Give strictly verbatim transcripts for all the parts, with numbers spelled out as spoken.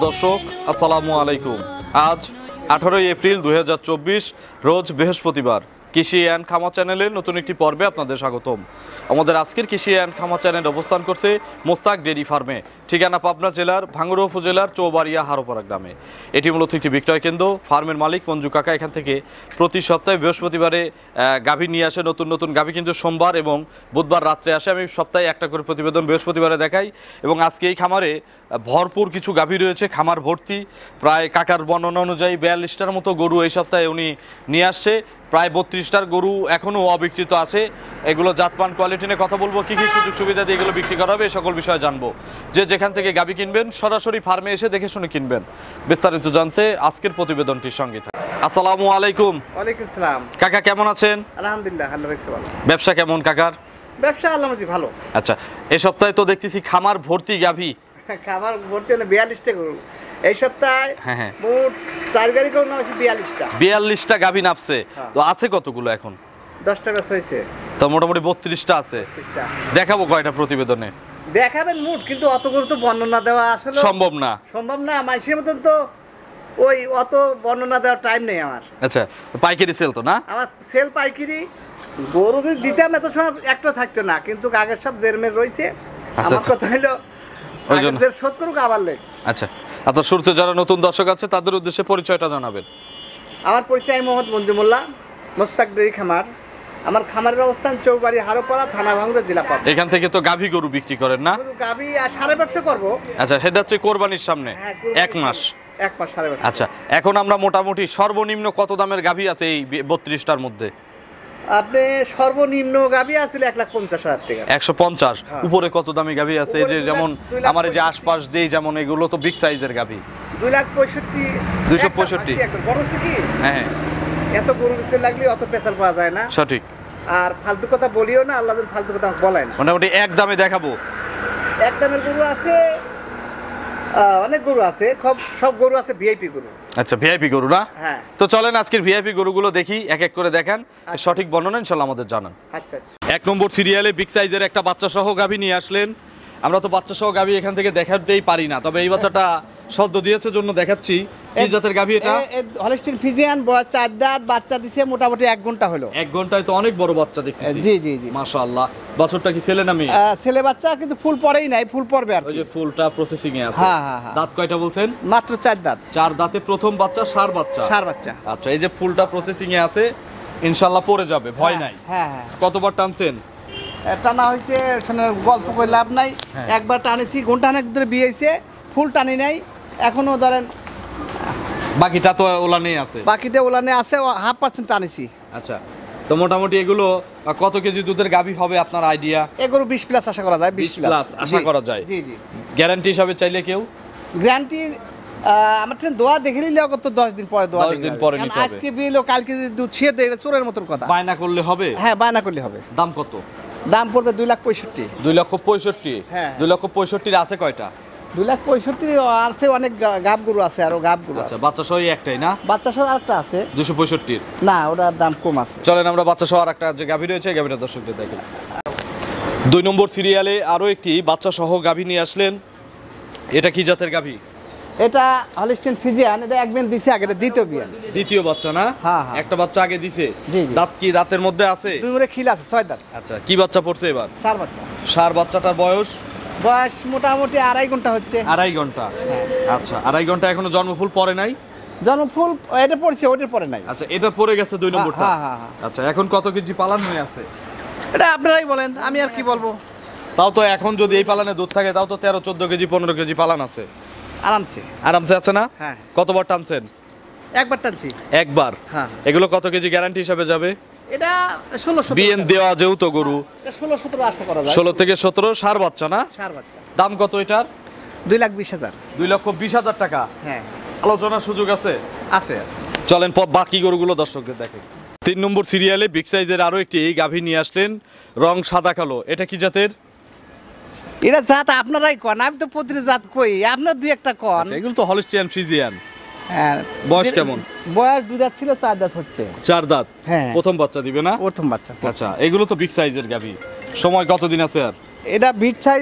দর্শক আসসালামু আলাইকুম। আজ আঠারোই এপ্রিল দুই হাজার চব্বিশ রোজ বৃহস্পতিবার। কৃষি অ্যান্ড খামার চ্যানেলের নতুন একটি পর্বে আপনাদের স্বাগতম। আমাদের আজকের কৃষি অ্যান্ড খামার চ্যানেল অবস্থান করছে মোস্তাক ডেইরি ফার্মে, ঠিকানা পাবনা জেলার ভাঙ্গুড়া উপজেলার চৌবাড়িয়া হারোপাড়া গ্রামে। এটি মূলত একটি বিক্রয় কেন্দ্র। ফার্মের মালিক মঞ্জু কাকা এখান থেকে প্রতি সপ্তাহে বৃহস্পতিবারে গাভী নিয়ে আসে। নতুন নতুন গাভী কিন্তু সোমবার এবং বুধবার রাত্রে আসে। আমি সপ্তাহে একটা করে প্রতিবেদন বৃহস্পতিবারে দেখাই এবং আজকে এই খামারে ভরপুর কিছু গাভী রয়েছে, খামার ভর্তি। প্রায় কাকার বর্ণনা অনুযায়ী বিয়াল্লিশটার মতো গরু এই সপ্তাহে উনি নিয়ে আসছে। প্রায় বত্রিশটার গরু এখনও অবিকৃত আছে। এগুলো জাতমান কোয়ালিটি নিয়ে কথা বলবো, কী কী সুযোগ সুবিধা দিয়ে এগুলো বিক্রি করা হবে এই সকল বিষয়ে জানবো। যে যেখান থেকে গাভী কিনবেন সরাসরি ফার্মে এসে দেখে শুনে কিনবেন। বিস্তারিত জানতে আজকের প্রতিবেদনটির সঙ্গে থাকুন। আসসালামু আলাইকুম। ওয়ালাইকুম সালাম। কাকা কেমন আছেন? আলহামদুলিল্লাহ, আল্লাহ রাখছে ভালো। ব্যবসা কেমন কাকার? ব্যবসা আল্লাহ মাঝি ভালো। আচ্ছা, এই সপ্তাহে তো দেখতেছি খামার ভর্তি গাভী। খামার ভর্তি হলে বিয়াল্লিশটা গরু এই সপ্তাহে। হ্যাঁ হ্যাঁ, মোট চার গাড়ি গরু নামছে বিয়াল্লিশটা। বিয়াল্লিশটা গাভী নামছে। তো আছে কতগুলো এখন? দশটা বেচা হয়েছে। তো মোটামুটি বত্রিশটা আছে। দেখাবো কয়টা প্রতিবেদনে? দেখাবেন মোট, কিন্তু অত গরু তো বর্ণনা দেওয়া আসলে সম্ভব না। সম্ভব না মানুষের মতন তো ওই অত বর্ণনা দেওয়ার টাইম নেই আমার। আচ্ছা, পাইকারি সেল তো না? আমার সেল পাইকারি। গরু যদি দিতাম এত সময় একটা থাকতো না, কিন্তু আগের সব জেরমের রয়েছে। আমার কথা হলো আচ্ছা, আপনার শুরুতে যারা নতুন দর্শক আছে তাদের উদ্দেশ্যে পরিচয়টা জানাবেন। আমার পরিচয় মোহাম্মদ মঞ্জু মোল্লা, মোস্তাক ডেইরি খামার। আমার খামারের অবস্থান চৌবাড়ি হারোপাড়া, থানা ভাঙ্গুড়া, জেলা পাবনা। এখান থেকে তো গাভী গরু বিক্রি করেন না? গাভী আর সারা ব্যবসা করবো। আচ্ছা, সেটা হচ্ছে কোরবানির সামনে এক মাস। এক মাস সারা ব্যবসা। আচ্ছা, এখন আমরা মোটামুটি সর্বনিম্ন কত দামের গাভী আছে এই বত্রিশটার মধ্যে? আপনি সর্বনিম্ন গাভী আছিল এক লাখ পঞ্চাশ হাজার টাকা। একশো পঞ্চাশ। উপরে কত দামি গাভী আছে? যে যেমন আমার যে আশপাশ দিয়ে যেমন এগুলো তো বিগ সাইজের গাভী। দুই লাখ পঁয়ষট্টি। দুইশো পঁয়ষট্টি। হ্যাঁ, এত গরু বেশি লাগলে অত পেশাল পাওয়া যায় না। সঠিক। আর ফালতু কথা বলিও না, আল্লাহ ফালতু কথা বলায় না। মোটামুটি এক দামে দেখাবো। এক দামের গরু আছে, অনেক গরু আছে, সব সব গরু আছে ভিআইপি গরু। আচ্ছা, ভিআইপি গরু না? হ্যাঁ। তো চলেন আজকের ভিআইপি গরুগুলো দেখি, এক এক করে দেখান, সঠিক বর্ণনা ইনশাআল্লাহ আমাদের জানান। আচ্ছা আচ্ছা। এক নম্বর সিরিয়ালে বিগ সাইজের একটা বাচ্চা সহ গাভী নিয়ে আসলেন। আমরা তো বাচ্চা সহ গাভী এখান থেকে দেখাতেই পারি না, তবে এই বাচ্চাটা সদ্য দিয়েছে জন্য দেখাচ্ছি। কি জাতের গাভী এটা? হলস্টিন ফ্রিজিয়ান, বয়স চার দাঁত, বাচ্চা দিছে মোটামুটি এক ঘন্টা হলো। এক ঘন্টায় তো অনেক বড় বাচ্চা দেখতেছি। জি জি জি, মাশাআল্লাহ। বাছুরটা কি ছেলে না মেয়ে? ছেলে বাচ্চা, কিন্তু ফুল পড়েই নাই, ফুল পড়বে আর। ওই যে ফুলটা প্রসেসিং এ আছে। হ্যাঁ হ্যাঁ হ্যাঁ। দাঁত কয়টা বলছেন? মাত্র চার দাঁত। চার দাঁতে প্রথম বাচ্চা, সার বাচ্চা। সার বাচ্চা। আচ্ছা, এই যে ফুলটা প্রসেসিং এ আছে, ইনশাআল্লাহ পড়ে যাবে, ভয় নাই। হ্যাঁ হ্যাঁ। কতবার টানছেন? টানা হয়েছে, গল্প করে লাভ নাই। একবার টানেছি, ঘন্টা অনেক ধরে বিয়ে হয়েছে, ফুল টানি নাই এখনো। ধরেন বাকিটা তো ওলানে আছে। বাকিটা ওলানে আছে, হাফ পার্সেন্ট টানেছি। আচ্ছা, তো মোটামুটি এগুলো কত কেজি দুধের গাভী হবে আপনার আইডিয়া? এগুলো বিশ প্লাস আশা করা যায়। বিশ প্লাস আশা করা যায়। জি জি। গ্যারান্টি হিসাবে চাইলে কেউ? গ্যারান্টি আমার ট্রেন দোয়া দেখে নিলে কত দশ দিন পরে দোয়া দিন পরে নিতে হবে। আজকে বিলো কালকে যদি দুধ ছিঁড়ে দেয় চোরের মতন কথা। বায়না করলে হবে? হ্যাঁ, বায়না করলে হবে। দাম কত? দাম পড়বে দুই লাখ পঁয়ষট্টি। দুই লক্ষ পঁয়ষট্টি। হ্যাঁ, দুই লক্ষ পঁয়ষট্টির আছে কয়টা? দুই লাখ পঁয়ষট্টি আছে, অনেক গাব গরু আছে, আরো গাব গরু আছে। বাচ্চা সহ একটাই না? বাচ্চা সহ আরেকটা আছে দুশো পঁয়ষট্টির। না, ওটার দাম কম আছে। চলেন আমরা বাচ্চা সহ আরেকটা যে গাভী রয়েছে গাভীটা দর্শকদের দেখেন। দুই নম্বর সিরিয়ালে আরো একটি বাচ্চা সহ গাভী নিয়ে আসলেন। এটা কি জাতের গাভী? এটা হলস্টিন ফ্রিজিয়ান। এটা এক বিয়ান দিছে আগে, দ্বিতীয় বিয়ান। দ্বিতীয় বাচ্চা না? হ্যাঁ হ্যাঁ। একটা বাচ্চা আগে দিছে। জি। দাঁত কি দাঁতের মধ্যে আছে? দুই মুরে খিল আছে, ছয় দাঁত। আচ্ছা, কি বাচ্চা পড়ছে এবার? সার বাচ্চা। সার বাচ্চাটার বয়স? বয়স মোটামুটি আড়াই ঘন্টা হচ্ছে। আড়াই ঘন্টা। আচ্ছা, আড়াই ঘন্টা এখনো জন্মফুল পড়ে নাই? জন্মফুল এটা পড়ছে, ওটার পরে নাই। আচ্ছা, এটা পড়ে গেছে দুই নম্বরটা। হ্যাঁ হ্যাঁ হ্যাঁ। আচ্ছা, এখন কত কেজি পালান হয়ে আছে? এটা আপনারাই বলেন, আমি আর কি বলবো। তাও তো এখন যদি এই পালানে দুধ থাকে তাও তো তেরো চোদ্দ কেজি পনেরো কেজি পালান আছে আরামসে। আরামসে আছে না? হ্যাঁ। কতবার টানছেন? একবার টানছি। একবার? হ্যাঁ। এগুলো কত কেজি গ্যারান্টি হিসাবে যাবে? এটা ষোলো সতেরো। বিএন দেওয়া যেহেতু গরু ষোলো সতেরো আশা করা যায়। ষোলো থেকে সতেরো। সার বাচ্চা না? সার বাচ্চা। দাম কত এটার? দুই লাখ বিশ হাজার। দুই লক্ষ বিশ হাজার টাকা। হ্যাঁ, আলোচনার সুযোগ আছে? আছে আছে। চলেন বাকি গরুগুলো দর্শকদের দেখেন। তিন নম্বর সিরিয়ালে বিগ সাইজের আরো একটি গাভী নিয়ে আসলেন, রং সাদা কালো। এটা কি জাতের? এটা জাত আপনারাই কন, আমি তো প্রতিটি জাত কই, আপনার দুই একটা কন। এগুলো তো হলস্টিয়ান ফ্রিজিয়ান। হ্যাঁ। বয়স কেমন? বয়স দুই দাঁত ছিল, চার দাঁত হচ্ছে। চার দাঁত। হ্যাঁ। প্রথম বাচ্চা দিবে না? প্রথম বাচ্চা। আচ্ছা, এগুলো তো বিগ সাইজের গাভী। সময় কতদিন আছে আর? এটা বিগ সাইজ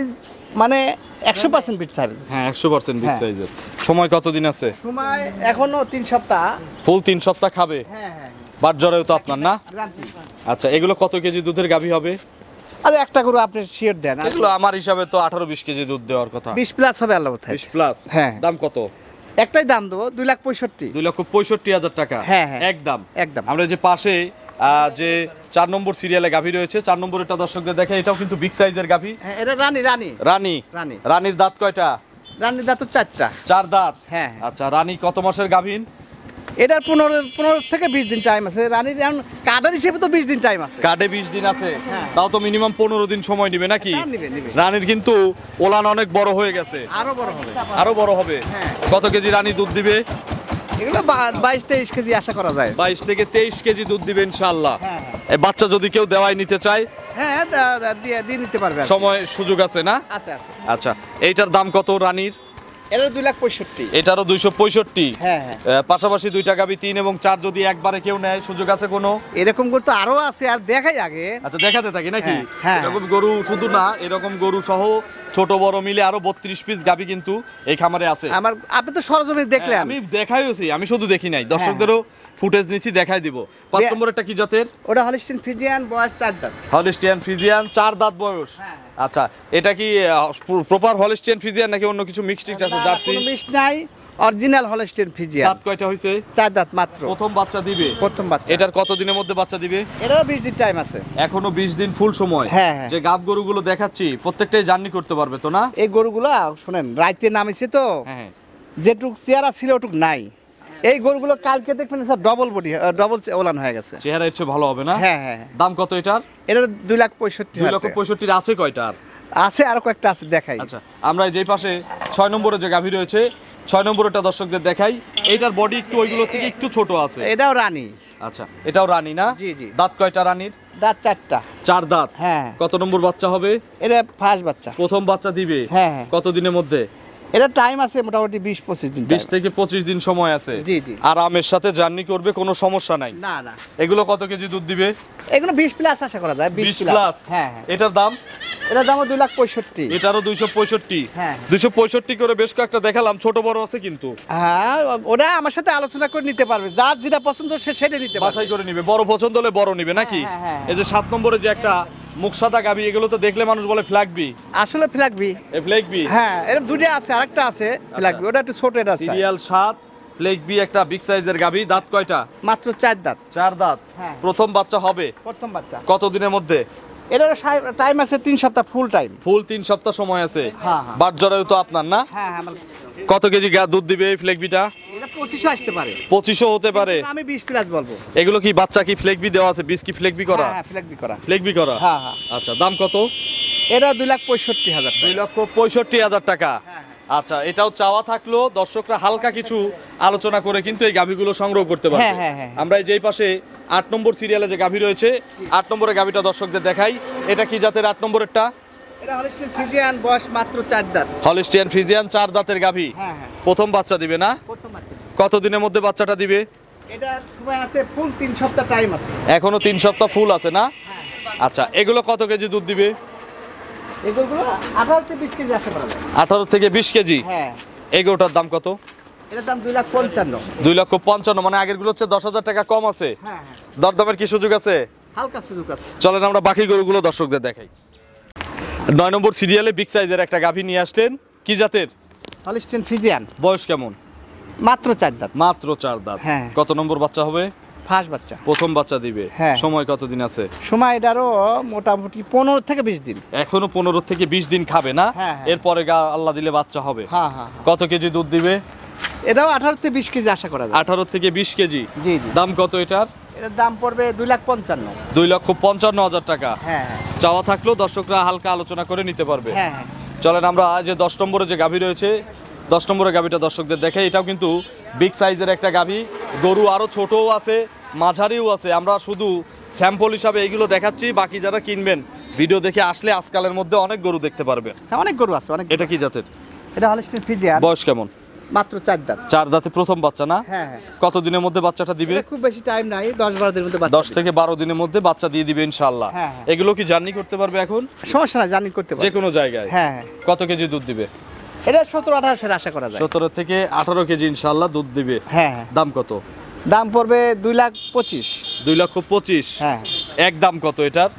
মানে একশো পার্সেন্ট বিট সাইজ। হ্যাঁ একশো পার্সেন্ট বিগ হ্যাঁ। সাইজের। সময় কতদিন আছে? সময় এখনো তিন সপ্তাহ। ফুল তিন সপ্তাহ খাবে। হ্যাঁ হ্যাঁ বাট জরায়ু তো আপনার না? গ্যারান্টি। আচ্ছা এগুলো কত কেজি দুধের গাভী হবে? আচ্ছা একটা গরু আপনি শিওর দেন। এগুলো আমার হিসাবে তো আঠারো বিশ কেজি দুধ দেওয়ার কথা। বিশ প্লাস হবে আল্লাহ কোথায়। বিশ প্লাস। হ্যাঁ। দাম কত? একটাই দাম দেবো দুই লাখ পঁয়ষট্টি। দুই লক্ষ পঁয়ষট্টি হাজার টাকা। হ্যাঁ, হ্যাঁ। একদম একদম। আমরা যে পাশে আহ, যে চার নম্বর সিরিয়ালে গাভী রয়েছে, চার নম্বরেরটা দর্শকদের দেখে, এটাও কিন্তু বিগ সাইজের গাভী। হ্যাঁ এটা রানী রানী রানী। রানী। রানীর দাঁত কয়টা? রানীর দাঁত তো চারটা। চার দাঁত। হ্যাঁ। আচ্ছা রানী কত মাসের গাভীন? এটার পনেরো পনেরো থেকে বিশ দিন টাইম আছে। রানীর এখন কার্ডের হিসেবে তো বিশ দিন টাইম আছে। কার্ডে বিশ দিন আছে। হ্যাঁ। তাও তো মিনিমাম পনেরো দিন সময় নিবে নাকি? হ্যাঁ, নিবে, নিবে। রানীর কিন্তু ওলান অনেক বড় হয়ে গেছে, আরো বড় হবে। আরো বড় হবে। হ্যাঁ। কত কেজি রানী দুধ দিবে? এগুলো বা- বাইশ তেইশ কেজি আশা করা যায়। বাইশ থেকে তেইশ কেজি দুধ দিবে ইনশাআল্লাহ। হ্যাঁ, এই বাচ্চা যদি কেউ দেওয়াই নিতে চায় হ্যাঁ দা- দা- দিয়ে দিয়ে নিতে পারবে আর কি। সময় সুযোগ আছে না? আছে আছে। আচ্ছা এইটার দাম কত রানীর? এটা দুই লাখ পঁয়ষট্টি। এটারও দুইশো পঁয়ষট্টি। হ্যাঁ হ্যাঁ আহ, পাশাপাশি দুইটা গাভী তিন এবং চার যদি একবারে কেউ নেয় সুযোগ আছে কোনো? এরকম করে তো আরো আছে আর দেখাই আগে। আচ্ছা দেখাতে থাকি নাকি? হ্যাঁ, হ্যাঁ। এরকম গরু শুধু না, এরকম গরু সহ ছোট বড় মিলে আরো বত্রিশ পিস গাভী কিন্তু এই খামারে আছে। আমার আপনি তো সরজমিনে দেখলেন। হ্যাঁ, আমি দেখাইছি, আমি শুধু দেখি নাই, দর্শকদেরও ফুটেজ নিছি, দেখাই দিব। পাঁচ বে- নম্বর একটা কি জাতের? ওটা হলিস্টিন ফিজিয়ান বয়স চার দাঁত। হলিস্টিয়ান ফ্রিজিয়ান, চার দাঁত বয়স। হ্যাঁ। আচ্ছা এটা কি প্রপার হলিস্টিয়ান ফ্রিজিয়ান নাকি অন্য কিছু মিক্সড আছে? জার্সি। কোনো মিস নাই, অরিজিনাল হলিস্টিন ফিজিয়ান। দাঁত কয়টা হইছে? চার দাঁত মাত্র। প্রথম বাচ্চা দিবে। প্রথম বাচ্চা। এটার কত দিনের মধ্যে বাচ্চা দিবে? এটারও বিশ দিন টাইম আছে। এখনো বিশ দিন ফুল সময়। হ্যাঁ, হ্যাঁ। যে গাব গরুগুলো দেখাচ্ছি প্রত্যেকটাই জার্নি করতে পারবে তো না? এই গরুগুলা শুনেন রাইতে নামিছে তো, হ্যাঁ হ্যাঁ। যেটুক চেয়ারা ছিল ওটুক নাই। এই গরুগুলো কালকে দেখবেন স্যার ডবল বডি ডবল ওলান হয়ে গেছে। চেহারা একটু ভালো হবে না? হ্যাঁ হ্যাঁ হ্যাঁ। দাম কত এটার? এটা দুই লাখ পঁয়ষট্টি দুই হাজার লক্ষ টাকা। পঁয়ষট্টির আছে কয়টা আর? আছে আরো কয়েকটা আছে দেখাই। আচ্ছা আমরা যেই পাশে ছয় নম্বরে যে গাভী রয়েছে, ছয় নম্বরটা দর্শকদের দেখাই। এইটার বডি একটু ওইগুলো থেকে একটু ছোট আছে। এটাও রানী। আচ্ছা এটাও রানী না? জি, জি। দাঁত কয়টা রানীর? দাঁত চারটা। চার দাঁত। হ্যাঁ। কত নম্বর বাচ্চা হবে? এটা ফার্স্ট বাচ্চা। প্রথম বাচ্চা দিবে। হ্যাঁ, হ্যাঁ। কত দিনের মধ্যে? এটা টাইম আছে মোটামুটি বিশ পঁচিশ দিন বিশ time থেকে আছে। পঁচিশ দিন সময় আছে। জি, জি। আরামের সাথে জার্নি করবে, কোনো সমস্যা নাই। না না এগুলো কত কেজি দুধ দিবে? এগুলো বিশ প্লাস আশা করা যায়। বিশ বিশ প্লাস। প্লাস। হ্যাঁ হ্যাঁ। এটার দাম? এটার দাম দুই লাখ পঁয়ষট্টি। এটারও দুইশো পঁয়ষট্টি। হ্যাঁ। দুইশো পঁয়ষট্টি করে বেশ কয়েকটা দেখালাম, ছোট বড় আছে কিন্তু। হ্যাঁ ওটা আমার সাথে আলোচনা করে নিতে পারবে, যার যেটা পছন্দ সে সেটা নিতে পারবে। বাছাই করে নিবে, বড় পছন্দ হলে বড় নিবে নাকি? হ্যাঁ, হ্যাঁ, হ্যাঁ। এই যে সাত নম্বরে যে একটা মুখ সাদা গাবি, এগুলো তো দেখলে মানুষ বলে ফ্ল্যাগবি। আসলে ফ্ল্যাগবি। এই ফ্ল্যাগবি হ্যাঁ এরকম দুটো আছে, আরেকটা আছে ফ্ল্যাগবি, ওটা একটু ছোট, এটা আছে সিরিয়াল সাত, ফ্ল্যাগবি একটা বিগ সাইজের গাবি। দাঁত কয়টা? মাত্র চার দাঁত। চার দাঁত। হ্যাঁ। প্রথম বাচ্চা হবে প্রথম বাচ্চা। কত দিনের মধ্যে? এটার টাইম আছে তিন সপ্তাহ ফুল টাইম। ফুল তিন সপ্তাহ সময় আছে। হ্যাঁ, হ্যাঁ। বাট জরায়ু তো আপনার না? হ্যাঁ হ্যাঁ আমার কত কেজি গা দুধ দিবে এই ফ্ল্যাগবিটা? এটা পঁচিশও আসতে পারে। পঁচিশও হতে পারে। আমি বিশ প্লাস বলবো। এগুলো কি বাচ্চা কি ফ্ল্যাগবি দেওয়া আছে? বীজ কি ফ্ল্যাগবি করা? হ্যাঁ হ্যাঁ ফ্ল্যাগবি করা। ফ্ল্যাগবি করা। হ্যাঁ, হ্যাঁ। আচ্ছা দাম কত? এটা দুই লাখ পঁয়ষট্টি হাজার দুই টাকা। লক্ষ পঁয়ষট্টি হাজার টাকা। হ্যাঁ, আচ্ছা এটাও চাওয়া থাকলো, দর্শকরা হালকা কিছু আলোচনা করে কিন্তু এই গাভীগুলো সংগ্রহ করতে পারবে। হ্যাঁ, হ্যাঁ, হ্যাঁ। আমরা এই যেই পাশে আট নম্বর সিরিয়ালে যে গাভী রয়েছে, আট নম্বরের গাভীটা দর্শকদের দেখাই। এটা কি জাতের আট নম্বরেরটা? এটা হলিস্টিন ফ্রিজিয়ান বয়স মাত্র চার দাঁত। হলিস্টিয়ান ফ্রিজিয়ান, চার দাঁতের গাভী। হ্যাঁ হ্যাঁ প্রথম বাচ্চা দিবে না? প্রথম বাচ্চা। কত দিনের মধ্যে বাচ্চাটা দিবে? এটার সময় আছে ফুল তিন সপ্তাহ টাইম আছে। এখনো তিন সপ্তাহ ফুল আছে না? হ্যাঁ আচ্ছা এগুলো কত কেজি দুধ দিবে? এগুলো আঠারো থেকে বিশ কেজি আশা করা যায়। আঠারো থেকে বিশ কেজি। হ্যাঁ এগুলোটার দাম কত? এটার দাম দুই লাখ পঞ্চান্ন। দুই লক্ষ পঞ্চান্ন, মানে আগের গুলো হচ্ছে দশ হাজার টাকা কম আছে। হ্যাঁ হ্যাঁ দরদামের কি সুযোগ আছে? হালকা সুযোগ আছে। চলেন আমরা বাকি গরুগুলো দর্শকদের দেখাই। নয় নম্বর সিরিয়ালে বিগ সাইজের একটা গাভী নিয়ে আসলেন, কি জাতের? হলিস্টিন ফ্রিজিয়ান বয়স কেমন? মাত্র চার দাঁত। মাত্র চার দাঁত। হ্যাঁ। কত নম্বর বাচ্চা হবে? ফার্স্ট বাচ্চা। প্রথম বাচ্চা দিবে। হ্যাঁ। সময় কতদিন আছে? সময় এটারও মোটামুটি পনেরো থেকে বিশ দিন। এখনো পনেরো থেকে বিশ দিন খাবে না? হ্যাঁ, হ্যাঁ। এরপরে গা আল্লাহ দিলে বাচ্চা হবে। হ্যাঁ হ্যাঁ হ্যাঁ। কত কেজি দুধ দিবে? এটাও আঠারো থেকে বিশ কেজি আশা করা যায়। আঠারো থেকে বিশ কেজি। জি জি। দাম কত এটার? এটার দাম পড়বে দুই লাখ পঞ্চান্ন। দুই লক্ষ পঞ্চান্ন হাজার টাকা। হ্যাঁ হ্যাঁ চাওয়া থাকলেও দর্শকরা হালকা আলোচনা করে নিতে পারবে। হ্যাঁ হ্যাঁ চলেন আমরা যে দশ নম্বরে যে গাভী রয়েছে, দশ নম্বরের গাভীটা দর্শকদের দেখে। এটাও কিন্তু বিগ সাইজের একটা গাভী। গরু আরও ছোটও আছে, মাঝারিও আছে। আমরা শুধু স্যাম্পল হিসাবে এইগুলো দেখাচ্ছি, বাকি যারা কিনবেন ভিডিও দেখে আসলে আজকালের মধ্যে অনেক গরু দেখতে পারবেন। হ্যাঁ অনেক গরু আছে অনেক। এটা কি জাতের? এটা হলিস্টিন ফ্রিজিয়ান বয়স কেমন? মাত্র চার দাঁত। চার দাঁতে প্রথম বাচ্চা না? হ্যাঁ হ্যাঁ। কত দিনের মধ্যে বাচ্চাটা দিবে? এটা খুব বেশি টাইম নাই, দশ বারো দিনের মধ্যে বাচ্চা দশ থেকে বারো দিনের মধ্যে বাচ্চা দিয়ে দিবে ইনশাআল্লাহ। হ্যাঁ, হ্যাঁ। এগুলো কি জার্নি করতে পারবে এখন? সমস্যা নাই, জার্নি করতে যে পারবে। কোনো জায়গায়? হ্যাঁ হ্যাঁ। কত কেজি দুধ দিবে? এটা সতেরো আঠারোশের আশা করা যায়। সতেরো থেকে আঠারো কেজি ইনশাআল্লাহ দুধ দিবে। হ্যাঁ হ্যাঁ। দাম কত? দাম পড়বে দুই লাখ পঁচিশ। দুই লক্ষ পঁচিশ। হ্যাঁ। এক দাম কত এটার?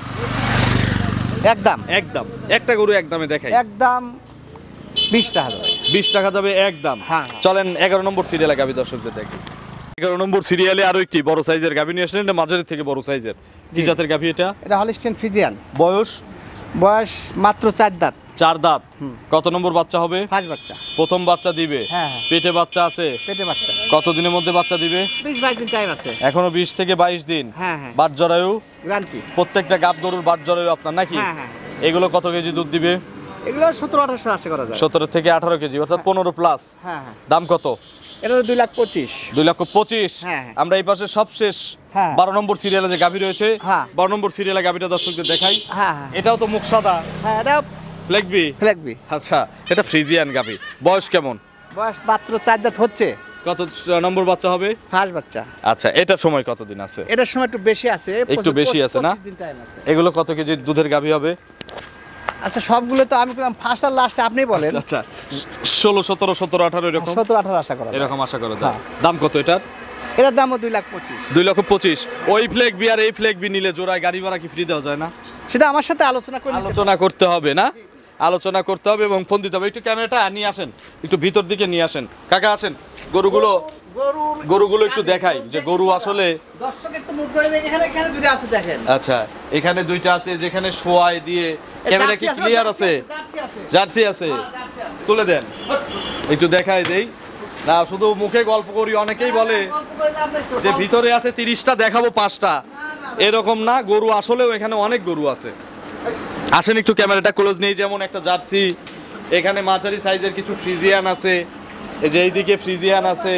একদম একদম একটা গরু একদমে দেখাই। একদম বিশ টাকা যাবে। বিশ টাকা যাবে একদম। হ্যাঁ। চলেন এগারো নম্বর সিরিয়ালে গাভী দর্শকদের দেখি। এগারো নম্বর সিরিয়ালে আরো একটি বড় সাইজের গাভী নিয়ে আসলেন, এটা মাঝারি থেকে বড় সাইজের। কি জি। জাতের গাভী এটা? এটা হলিস্টিয়ান ফ্রিজিয়ান। বয়স? বয়স মাত্র চার দাঁত। চার দাঁত। কত নম্বর বাচ্চা হবে? ফার্স্ট বাচ্চা। প্রথম বাচ্চা দিবে? হ্যাঁ, হ্যাঁ। পেটে বাচ্চা আছে? পেটে বাচ্চা। কত দিনের মধ্যে বাচ্চা দিবে? বিশ বাইশ দিন টাইম আছে। এখনো বিশ থেকে বাইশ দিন। হ্যাঁ, হ্যাঁ। বাট জরায়ু? গ্যারান্টি। প্রত্যেকটা গাব গরুর বাট জরায়ু আপনার নাকি? হ্যাঁ, হ্যাঁ। এগুলো কত কেজি দুধ দিবে? এগুলো সতেরো আঠারোশো আশা করা যায়। সতেরো থেকে আঠারো কেজি, অর্থাৎ পনেরো প্লাস। হ্যাঁ হ্যাঁ। দাম কত? এটা দুই লাখ পঁচিশ। দুই লক্ষ পঁচিশ। হ্যাঁ, হ্যাঁ। আমরা এই পাশে সবশেষ হ্যাঁ। বারো নম্বর সিরিয়ালে যে গাভী রয়েছে, হ্যাঁ। বারো নম্বর সিরিয়ালে গাভীটা দর্শকদের দেখাই। হ্যাঁ হ্যাঁ। এটাও তো মুখ সাদা, হ্যাঁ এটা ফ্লেগবি। ফ্ল্যাগবি। আচ্ছা, এটা ফ্রিজিয়ান গাভী। বয়স কেমন? বয়স মাত্র চার দাঁত হচ্ছে। কত নম্বর বাচ্চা হবে? ফার্স্ট বাচ্চা। আচ্ছা, এটার সময় কতদিন আছে? এটার সময় একটু বেশি আছে। একটু বেশি আছে না? পঁচিশ দিন টাইম আছে। এগুলো কত কেজি দুধের গাভী হবে? আচ্ছা সবগুলো তো আমি করলাম ফার্স্ট আর লাস্টে আপনি বলেন। আচ্ছা, ষোলো সতেরো সতেরো আঠারো এরকম সতেরো আঠারো আশা করা যায়। এরকম আশা করা যায়। দাম কত এটার? এটার দামও দুই লাখ পঁচিশ। দুই লক্ষ পঁচিশ। ওই ফ্লেগ বি আর এই ফ্লেগ বি নিলে জোড়ায় গাড়ি ভাড়া কি ফ্রি দেওয়া যায় না? সেটা আমার সাথে আলোচনা করে নিতে আলোচনা করতে হবে না? আলোচনা করতে হবে এবং ফোন দিতে হবে। একটু ক্যামেরাটা নিয়ে আসেন, একটু ভিতর দিকে নিয়ে আসেন। কাকা আসেন, গরুগুলো গরুর গরুগুলো একটু দেখাই যে গরু আসলে। দর্শক একটু মুখ করে দেখে এখানে এখানে দুটো আছে দেখেন। আচ্ছা, এখানে দুইটা আছে যেখানে শোয়াই দিয়ে। ক্যামেরা কি ক্লিয়ার আছে? জার্সি আছে। জার্সি আছে? হ্যাঁ, জার্সি আছে। তুলে দেন, একটু দেখাই দেই। না শুধু মুখে গল্প করি, অনেকেই বলে গল্প করে লাভ নাই তো। যে ভিতরে আছে তিরিশটা দেখাবো পাঁচটা, এরকম না। গরু আসলেও এখানে অনেক গরু আছে। আসেন একটু ক্যামেরাটা ক্লোজ নেই। যেমন একটা জার্সি, এখানে মাঝারি সাইজের কিছু ফ্রিজিয়ান আছে, এই যে এইদিকে ফ্রিজিয়ান আছে।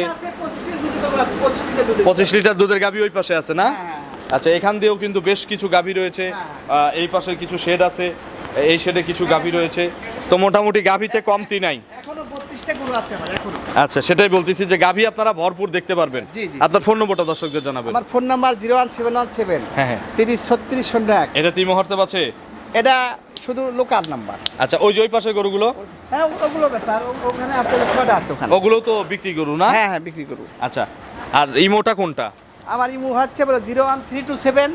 পঁচিশ লিটার দুধের গাভী ওই পাশে আছে না? আচ্ছা, এখান দিয়েও কিন্তু বেশ কিছু গাভী রয়েছে। আহ, এই পাশে কিছু শেড আছে, এই শেডে কিছু গাভী রয়েছে। তো মোটামুটি গাভীতে কমতি নাই। এখনো বত্রিশটা গরু আছে আমার এখনো। আচ্ছা, সেটাই বলতেছি যে গাভী আপনারা ভরপুর দেখতে পারবেন। জি, জি। আপনার ফোন নম্বরটা দর্শকদের জানাবেন। আমার phone number zero one seven one seven হ্যাঁ হ্যাঁ। তিরিশ ছত্রিশ শূন্য এক। এটা তিন মুহূর্তে পাচ্ছে? এটা শুধু লোকাল নাম্বার। আচ্ছা, ওই যে ওই পাশে গরুগুলো, হ্যাঁ ওগুলো স্যার ওখানে আপনার ছয়টা আছে ওখানে। ওগুলো তো বিক্রি গরু না? হ্যাঁ হ্যাঁ বিক্রি করবো। আচ্ছা, আর ইমোটা কোনটা? আমার ইমো হচ্ছে বলো zero one three two seven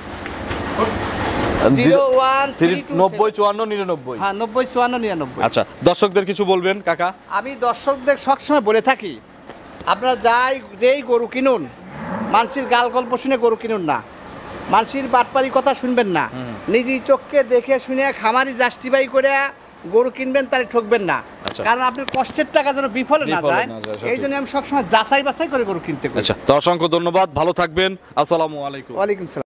zero one three two নব্বই চুয়ান্ন নিরানব্বই। হ্যাঁ নব্বই চুয়ান্ন নিরানব্বই। আচ্ছা, দর্শকদের কিছু বলবেন কাকা? আমি দর্শকদের সবসময় বলে থাকি, আপনারা যাই যেই গরু কিনুন, মানুষের গাল গল্প শুনে গরু কিনুন না, মানুষের বাটপারি কথা শুনবেন না। নিজের চোখকে দেখে শুনে খামারি জাস্টিফাই করে গরু কিনবেন, তাহলে ঠকবেন না। আচ্ছা। কারণ আপনার কষ্টের টাকা যেন বিফলে না বিফলে যায়, না যায়, সঠিক। এই জন্য আমি সবসময় যাচাই বাছাই করে গরু কিনতে করি। আচ্ছা, তো অসংখ্য ধন্যবাদ, ভালো থাকবেন। আসসালামু আলাইকুম। ওয়ালাইকুম সালাম।